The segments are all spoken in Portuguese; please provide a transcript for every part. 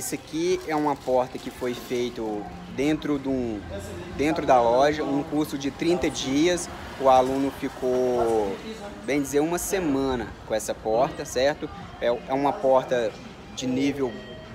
isso aqui é uma porta que foi feito dentro da loja, um curso de 30 dias. O aluno ficou, bem dizer, uma semana com essa porta, certo? É uma porta de nível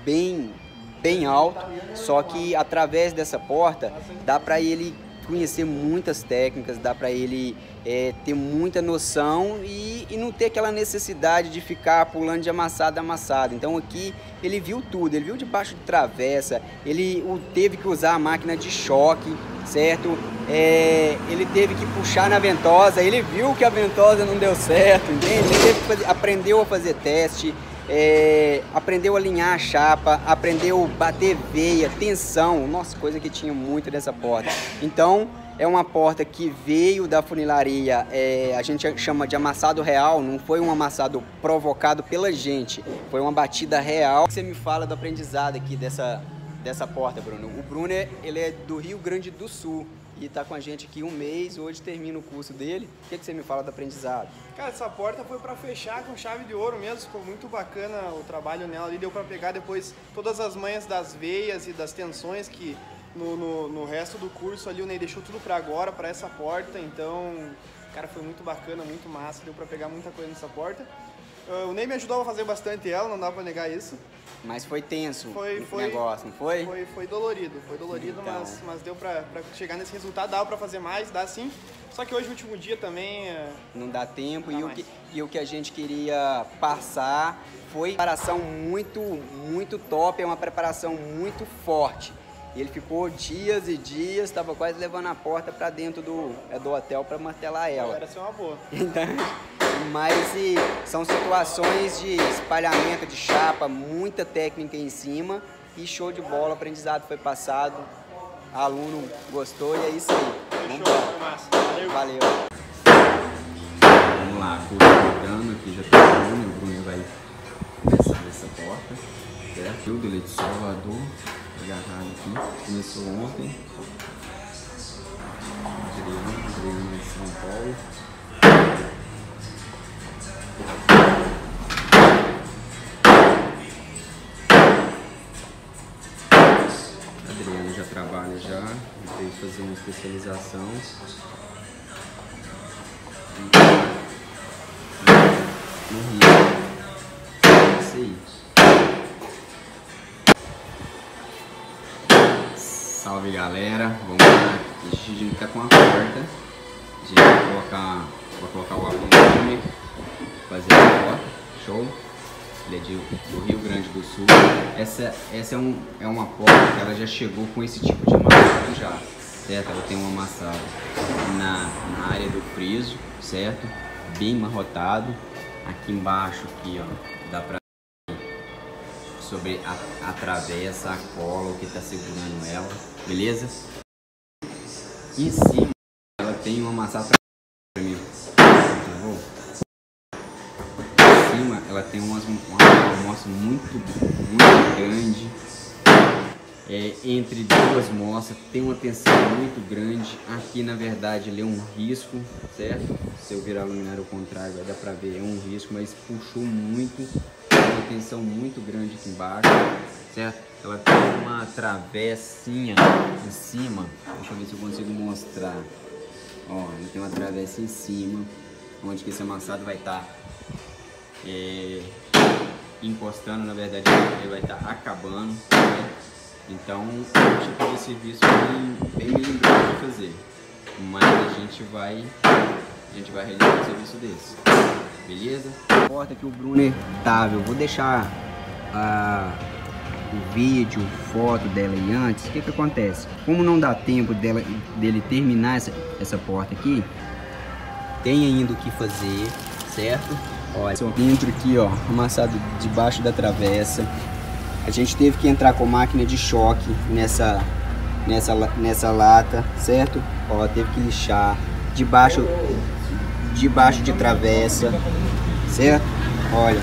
bem alto, só que através dessa porta dá para ele conhecer muitas técnicas, dá para ele ter muita noção e não ter aquela necessidade de ficar pulando de amassado a amassado. Então aqui ele viu tudo, ele viu debaixo de travessa, ele teve que usar a máquina de choque, certo? Ele teve que puxar na ventosa, ele viu que a ventosa não deu certo, entende? Ele aprendeu a fazer teste, aprendeu a alinhar a chapa, aprendeu a bater veia, tensão, nossa, coisa que tinha muito dessa porta. Então é uma porta que veio da funilaria, a gente chama de amassado real, não foi um amassado provocado pela gente, foi uma batida real. Você me fala do aprendizado aqui dessa porta, Bruno. O Bruno ele é do Rio Grande do Sul e está com a gente aqui um mês, hoje termina o curso dele. O que você me fala do aprendizado? Cara, essa porta foi para fechar com chave de ouro mesmo, ficou muito bacana o trabalho nela ali, deu para pegar depois todas as manhas das veias e das tensões que no resto do curso ali o Ney deixou tudo para agora, para essa porta. Então, cara, foi muito bacana, muito massa, deu para pegar muita coisa nessa porta. O Ney me ajudou a fazer bastante ela, não dá para negar isso. Mas foi tenso o negócio, não foi? Foi dolorido, então. mas deu pra chegar nesse resultado, dava pra fazer mais, dá sim. Só que hoje, o último dia também... Não dá tempo, e o que a gente queria passar foi uma preparação muito top, é uma preparação muito forte. Ele ficou dias e dias, estava quase levando a porta para dentro do hotel para martelar ela. Era ser uma boa. Então, mas são situações de espalhamento de chapa, muita técnica em cima e show de bola, o aprendizado foi passado, aluno gostou e é isso aí. Fechou, foi massa. Valeu. Vamos lá, curso rodando aqui, já tem o Bruno vai começar essa porta, certo? O dele de Salvador, agarrado aqui, começou ontem, Adriano de São Paulo. Adriano já trabalha já, veio fazer uma especialização no Rio. É isso aí. Salve galera, vamos lá. A gente tá com a porta. A gente vai colocar o aluno, fazer a porta, show. Ele é do Rio Grande do Sul. Essa é uma porta que ela já chegou com esse tipo de amassado já, certo? Ela tem um amassado na área do friso, certo? Bem amarrotado. Aqui embaixo, aqui, ó, dá pra sobre a travessa, a cola, o que tá segurando ela, beleza? Em cima, ela tem um amassado pra mim. Ela tem uma moça muito grande, entre duas moças, tem uma tensão muito grande. Aqui na verdade ele é um risco, certo? Se eu virar a luminária ao contrário vai dar pra ver, é um risco, mas puxou muito, tem uma tensão muito grande aqui embaixo, certo? Ela tem uma travessinha em cima, deixa eu ver se eu consigo mostrar. Ó, ela tem uma travessa em cima, onde que esse amassado vai estar encostando, na verdade ele vai estar acabando, né? Então é um tipo de serviço bem melindroso de fazer, mas a gente vai realizar um serviço desse, beleza? A porta que o Bruno tava, eu vou deixar o vídeo, foto dela aí antes. O que acontece? Como não dá tempo dele terminar essa porta aqui, tem ainda o que fazer, certo? Olha, dentro aqui, ó, amassado debaixo da travessa. A gente teve que entrar com máquina de choque nessa lata, certo? Ó, teve que lixar debaixo de travessa, certo? Olha,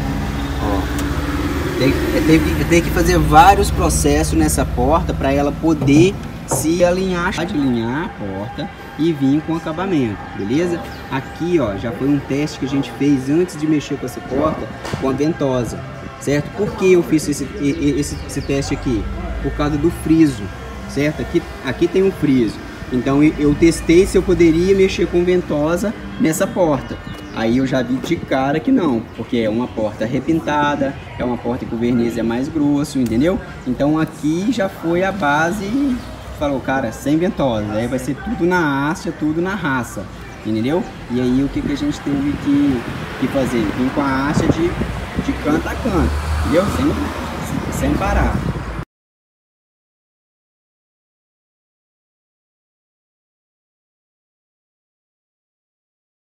ó, tem que fazer vários processos nessa porta para ela poder se alinhar, de alinhar a porta e vir com acabamento, beleza? Aqui, ó, já foi um teste que a gente fez antes de mexer com essa porta com a ventosa. certo? Por que eu fiz esse teste aqui? Por causa do friso, certo? Aqui tem um friso, então eu testei se eu poderia mexer com ventosa nessa porta. Aí eu já vi de cara que não, porque é uma porta repintada, é uma porta que o verniz é mais grosso, entendeu? Então aqui já foi a base, falou, cara, sem ventosa, aí vai ser tudo na haste, tudo na raça, entendeu? E aí o que a gente teve que fazer? Vim com a haste de canto a canto, entendeu? Sem parar.